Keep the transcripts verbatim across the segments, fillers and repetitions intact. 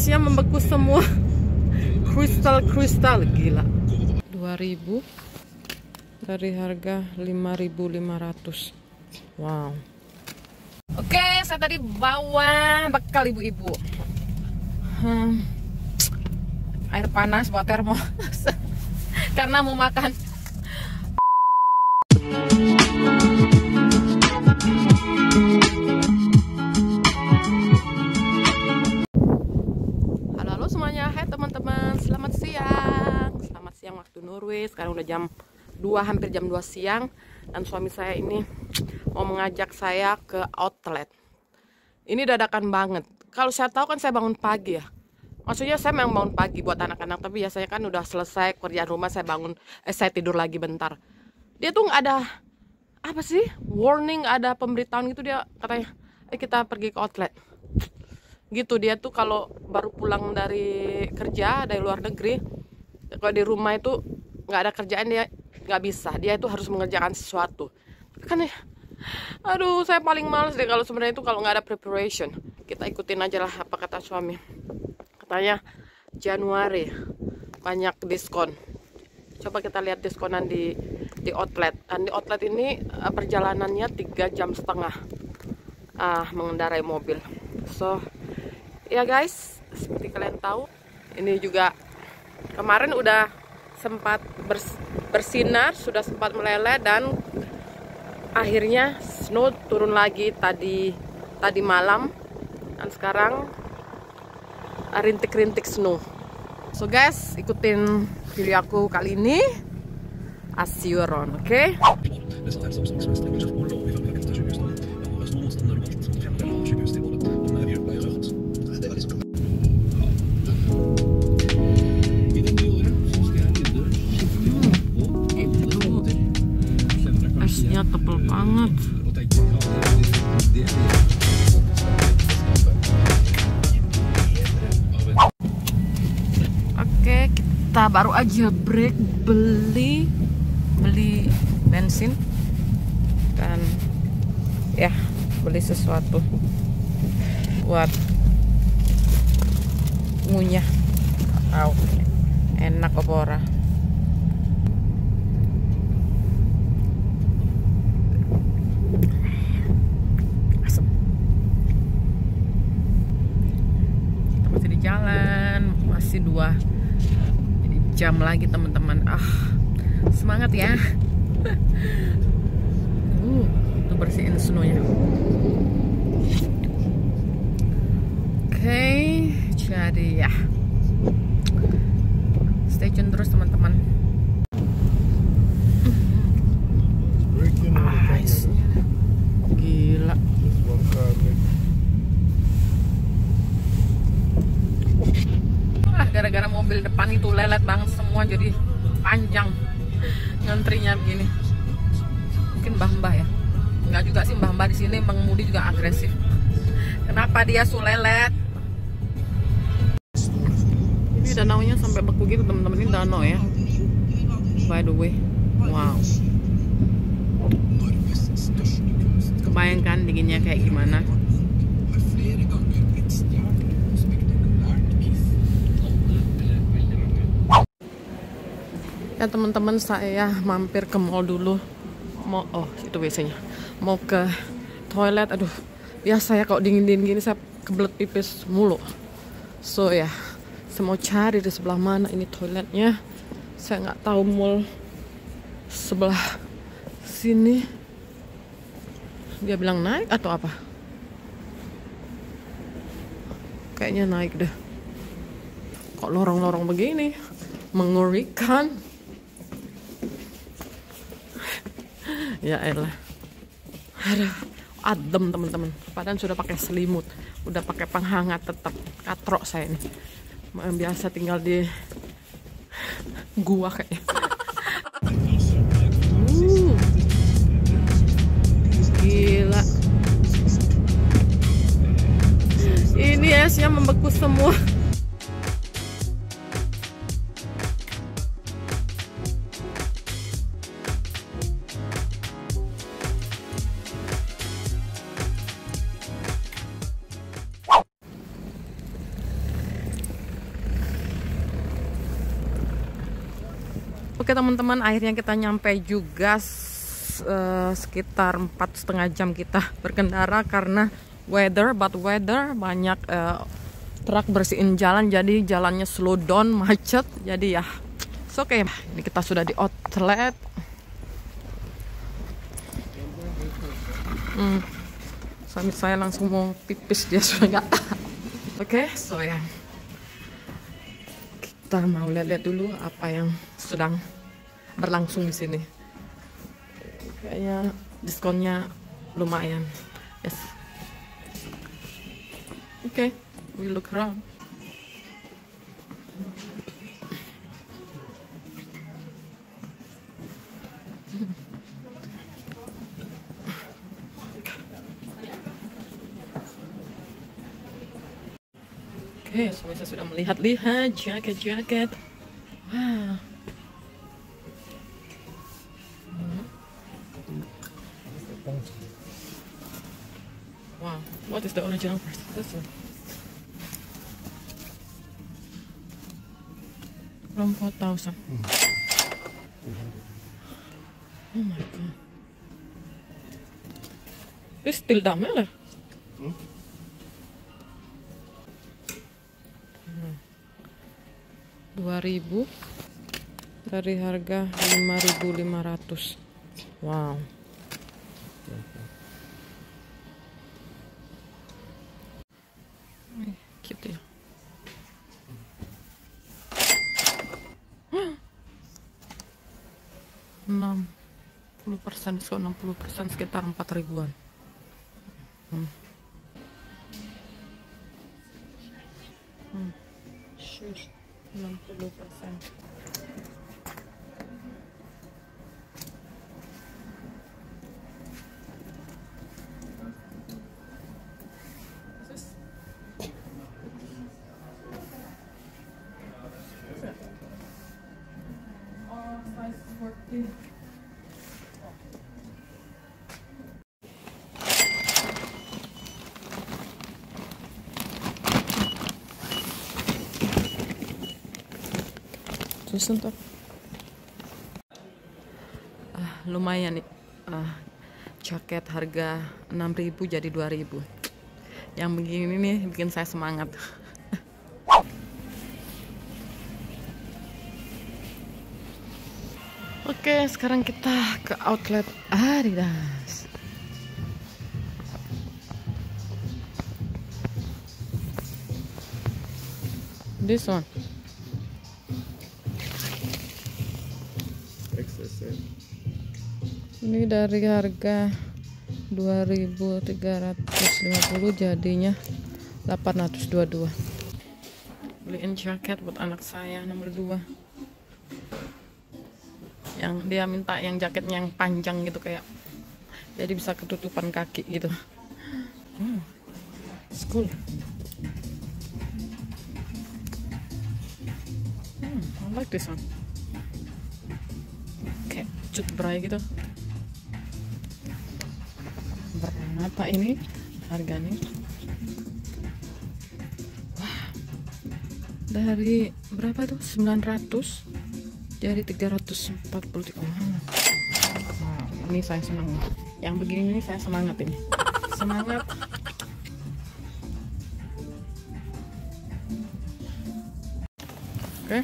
esnya membeku semua. Kristal-kristal, gila. Dua ribu dari harga lima ribu lima ratus. Wow. Oke, saya tadi bawa bekal ibu-ibu. Hmm, air panas buat termos karena mau makan. Halo halo semuanya, hai teman-teman, selamat siang. Selamat siang waktu Norway. Sekarang udah jam dua, hampir jam dua siang. Dan suami saya ini mau mengajak saya ke outlet. Ini dadakan banget. Kalau saya tahu kan saya bangun pagi ya. Maksudnya saya memang bangun pagi buat anak-anak, tapi biasanya kan udah selesai kerjaan rumah saya bangun, eh saya tidur lagi bentar. Dia tuh nggak ada apa sih warning, ada pemberitahuan gitu, dia katanya, eh kita pergi ke outlet. Gitu dia tuh kalau baru pulang dari kerja dari luar negeri, kalau di rumah itu nggak ada kerjaan dia nggak bisa, dia itu harus mengerjakan sesuatu. Kan ya, aduh saya paling males deh kalau sebenarnya itu kalau nggak ada preparation. Kita ikutin aja lah apa kata suami. Katanya Januari banyak diskon. Coba kita lihat diskonan di di outlet. Dan di outlet ini perjalanannya tiga jam setengah ah, mengendarai mobil. So ya guys, seperti kalian tahu, ini juga kemarin udah sempat bers bersinar, sudah sempat meleleh, dan akhirnya snow turun lagi tadi tadi malam, dan sekarang rintik-rintik snow. So guys, ikutin video aku kali ini. I'll see you around, oke? Okay? Esnya tebel banget. Oke, kita baru aja break beli beli bensin dan ya beli sesuatu buat ngunyah. Tahu enak apa ora. Asem. Kita masih di jalan, masih dua jam lagi teman-teman. Ah, semangat ya. uh, Tuh bersihin snownya. Oke, okay, jadi ya, stay tune terus teman-teman. Ah, gila. Gara-gara mobil depan itu lelet banget semua, jadi panjang ngantrinya begini. Mungkin mbah-mbah ya, enggak juga sih, mbah-mbah di sini mengemudi juga agresif. Kenapa dia sulelet? Ini danaunya sampai beku gitu teman-teman. Ini danau ya, by the way. Wow, kebayangkan dinginnya kayak gimana. Ya teman-teman, saya mampir ke mall dulu. Mau, oh itu biasanya mau ke toilet. Aduh, biasa ya kalau dingin-dingin gini saya kebelet pipis mulu. So ya, saya mau cari di sebelah mana ini toiletnya. Saya nggak tahu mall sebelah sini. Dia bilang naik atau apa? Kayaknya naik deh. Kok lorong-lorong begini, mengerikan. Ya elah, aduh, adem teman-teman. Padahal sudah pakai selimut, udah pakai penghangat, tetap katrok saya ini. Biasa tinggal di gua kayaknya. uh, Gila, ini esnya membeku semua. Oke teman-teman, akhirnya kita nyampe juga. Uh, sekitar empat setengah jam kita berkendara karena weather, bad weather, banyak uh, truk bersihin jalan, jadi jalannya slow down, macet. Jadi ya, oke. Okay. Ini kita sudah di outlet. Hmm. Suami saya langsung mau pipis, dia sudah nggak. Oke, okay, so ya, kita mau lihat-lihat dulu apa yang sedang berlangsung di sini. Kayaknya diskonnya lumayan. Yes. Oke, okay, we look around. Oke, okay, so saya sudah melihat-lihat jaket-jaket. Wow. Wow, what is the original price? This one. From four thousand. Oh my god. It's still damn eller? Mm. dua ribu dari harga lima ribu lima ratus. Wow. Gitu ya. enam puluh persen diskon, enam puluh persen sekitar empat ribuan. Hmm. Hmm. Shoes enam puluh persen. Terus untuk ah, lumayan nih, ah, jaket harga enam ribu jadi dua ribu. Yang begini nih bikin saya semangat. Oke, sekarang kita ke outlet Adidas. This one. Ini dari harga dua ribu tiga ratus lima puluh jadinya delapan ratus dua puluh dua. Beliin jaket buat anak saya nomor dua. Yang dia minta yang jaketnya yang panjang gitu, kayak jadi bisa ketutupan kaki gitu. Hmm. School. Hmm, I like this one. Kayak cut bray gitu. Berapa ini harganya? Wah, dari berapa tuh? sembilan ratus jadi tiga ratus empat puluh tiga. Nah, ini saya senang. Yang begini ini saya semangat ini. Semangat. Oke. Okay.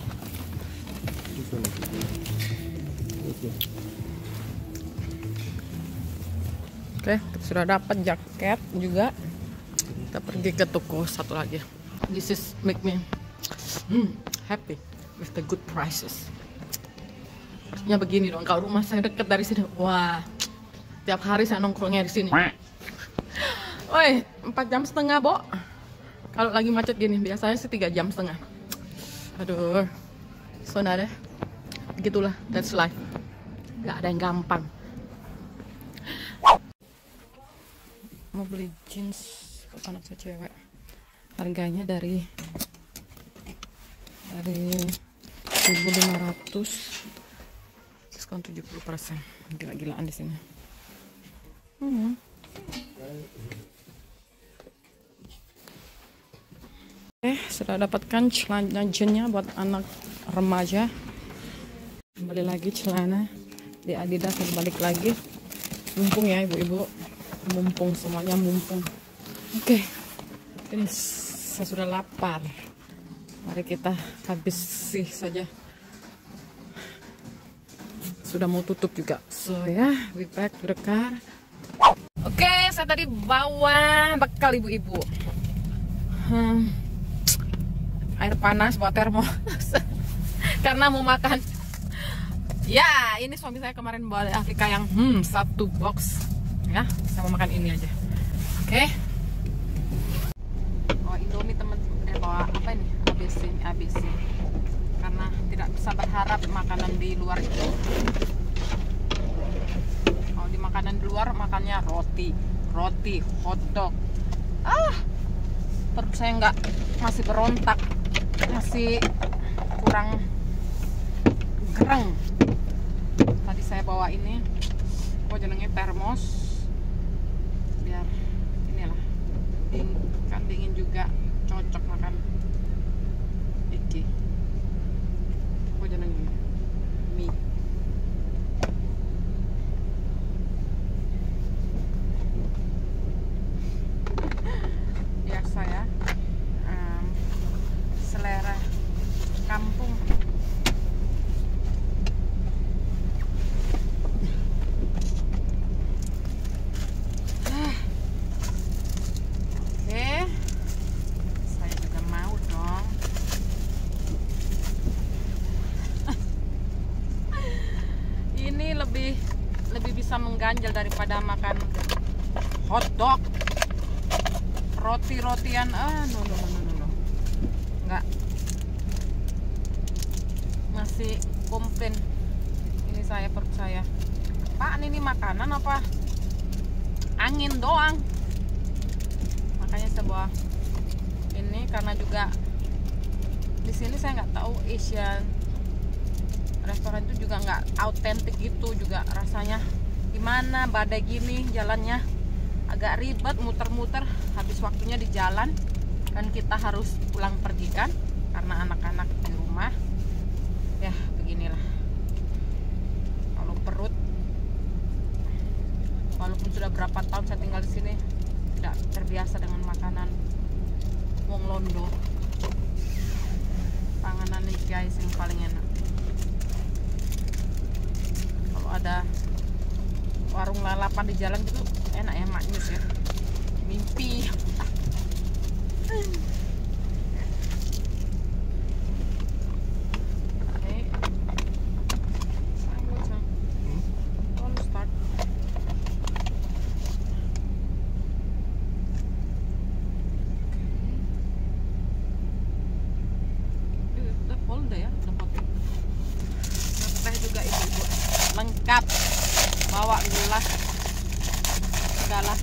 Oke, kita sudah dapat jaket juga. Kita pergi ke toko satu lagi. This is make me hmm, happy with the good prices. Harusnya begini dong. Kalau rumah saya dekat dari sini, wah, tiap hari saya nongkrongnya di sini. Woi, empat jam setengah, Bo. Kalau lagi macet gini, biasanya sih tiga jam setengah. Aduh, so nada. Begitulah, that's life. Gak ada yang gampang. Mau beli jeans buat anak saya cewek. Harganya dari dari seribu lima ratus, diskon tujuh puluh persen. Gila-gilaan di sini. Hmm. Oke, sudah dapatkan celana jeansnya buat anak remaja. kembali lagi celana di Adidas, balik lagi. Mumpung ya ibu-ibu, mumpung semuanya mumpung. Oke, ini saya sudah lapar. Mari kita habisi saja. Sudah mau tutup juga. So ya, yeah, we back to the car. Oke, saya tadi bawa bekal ibu-ibu. Hmm, air panas buat termos. Karena mau makan. Ya, ini suami saya kemarin bawa dari Afrika yang hmm, satu box. Ya, saya mau makan ini aja. Oke. Oh, Indomie teman eh bawa apa ini? A B C, A B C. Karena tidak bisa berharap makanan di luar itu. Kalau di makanan di luar makannya roti, roti, hotdog. Ah, perut saya nggak, masih berontak, masih kurang gereng. Tadi saya bawa ini, kok jenengnya termos, biar inilah dingin, kan dingin juga cocok makan iki. Kok jenengnya mie. Biasa ya, um, selera kampung. lebih lebih bisa mengganjal daripada makan hotdog, roti-rotian. Ah, no no no no no, nggak, masih komplain ini saya, perut saya. Pak, ini makanan apa angin doang? Makanya saya bawa ini, karena juga di sini saya nggak tahu Asian restoran itu juga nggak autentik gitu, juga rasanya gimana, badai gini jalannya agak ribet, muter-muter, habis waktunya di jalan, kan kita harus pulang pergi kan karena anak-anak di rumah. Ya beginilah, kalau perut, walaupun sudah berapa tahun saya tinggal di sini, tidak terbiasa dengan makanan wong londo. Panganan nih guys yang paling enak. Ada warung lalapan di jalan gitu enak ya, maknyus ya, mimpi. Lengkap, bawa gula segala.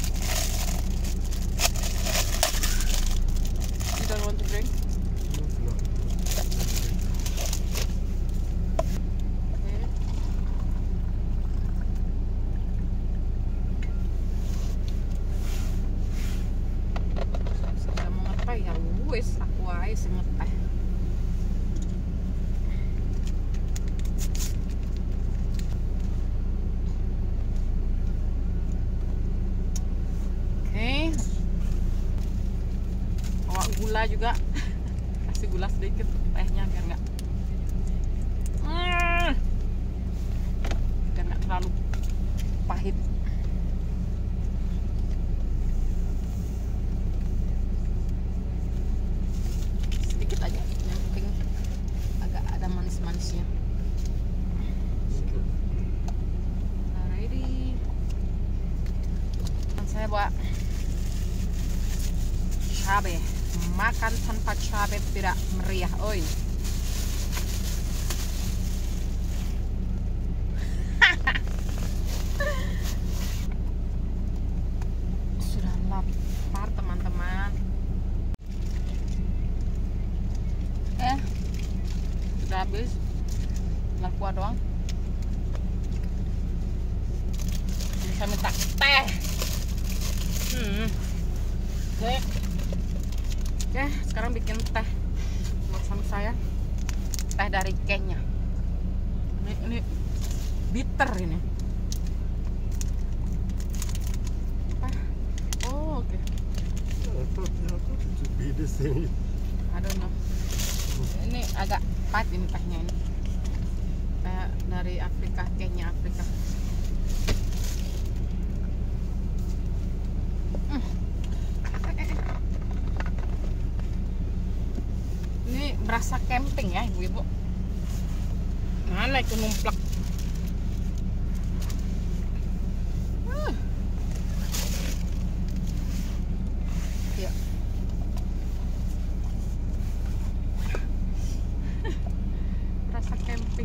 You don't want to drink? Okay. Saya mau ngeteh ya wis, aku ae sing ngeteh. Gula juga, kasih gula sedikit tehnya biar nggak mm, biar nggak terlalu pahit. Sedikit aja, yang penting agak ada manis-manisnya. Alrighty, dan saya bawa cabai. Makan tanpa cabai tidak meriah, oi. Sudah lapar teman-teman. Eh, sudah habis. Tinggal kuah doang. Bisa minta teh. Hmm. Oke. Oke, sekarang bikin teh buat suami saya. Teh dari Kenya. Ini, ini ini bitter ini. Apa? Oh, oke. Okay. I thought, I thought it would be the same. I don't know. Ini agak pahit ini tehnya ini. Kayak dari Afrika, tehnya Afrika. Hmm. Ini berasa camping ya ibu-ibu. Mana itu numplak. Hmm. Ya. Berasa camping.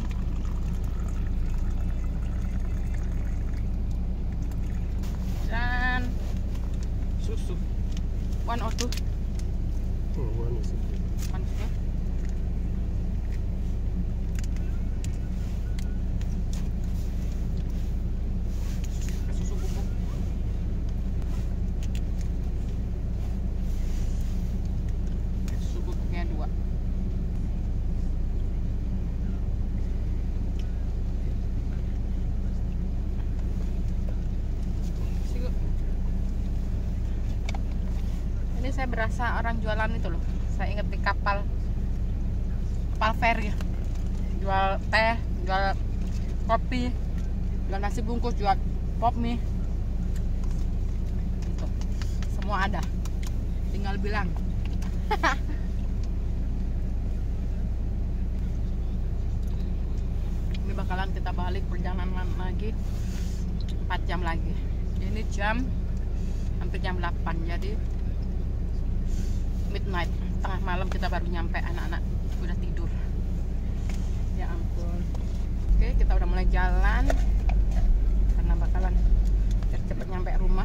Dan susu. One or two? Oh, one is okay. One sudah. Susu bubuk. Susu bubuknya dua. Sigo. Ini saya berasa orang jualan itu loh. Saya ingat di kapal kapal feri, jual teh, jual kopi, jual nasi bungkus, jual pop mie, gitu. Semua ada, tinggal bilang. Ini bakalan kita balik perjalanan lagi empat jam lagi. Ini jam hampir jam delapan, jadi midnight, tengah malam kita baru nyampe, anak-anak udah tidur. Ya ampun. Oke, kita udah mulai jalan karena bakalan cepet-cepet nyampe rumah.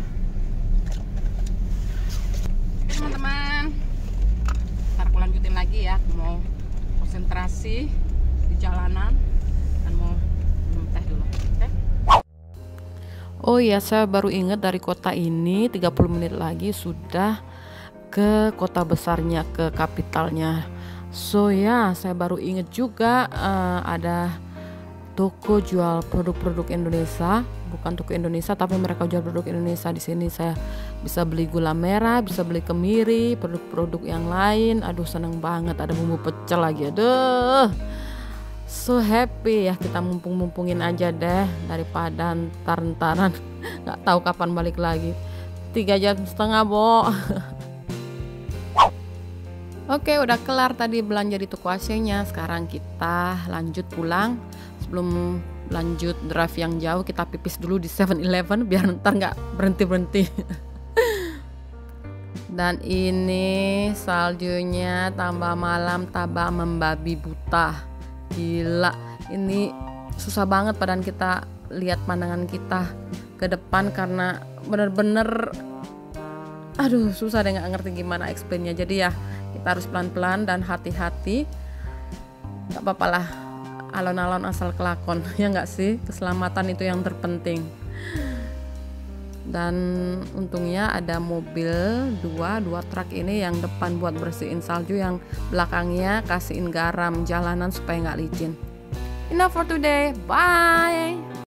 Oke teman-teman, ntar aku lanjutin lagi ya. Aku mau konsentrasi di jalanan dan mau minum teh dulu. Oke. Oh iya, saya baru ingat dari kota ini tiga puluh menit lagi sudah ke kota besarnya, ke kapitalnya. So ya, saya baru inget juga uh, ada toko jual produk-produk Indonesia, bukan toko Indonesia tapi mereka jual produk Indonesia. Di sini saya bisa beli gula merah, bisa beli kemiri, produk-produk yang lain. Aduh seneng banget, ada bumbu pecel lagi. Aduh, so happy ya, kita mumpung-mumpungin aja deh daripada ntar-ntaran nggak tahu kapan balik lagi. Tiga jam setengah, Bo. Oke, udah kelar tadi belanja di toko A C-nya. Sekarang kita lanjut pulang. Sebelum lanjut drive yang jauh, kita pipis dulu di seven eleven biar ntar nggak berhenti-berhenti. Dan ini saljunya tambah malam, tambah membabi buta. Gila, ini susah banget badan kita lihat pandangan kita ke depan karena bener-bener aduh susah deh, nggak ngerti gimana explainnya. Jadi ya kita harus pelan-pelan dan hati-hati. Gak apa-apa lah, alon-alon asal kelakon. Ya nggak sih, keselamatan itu yang terpenting. Dan untungnya ada mobil dua dua truk ini, yang depan buat bersihin salju, yang belakangnya kasihin garam jalanan supaya nggak licin. Enough for today, bye.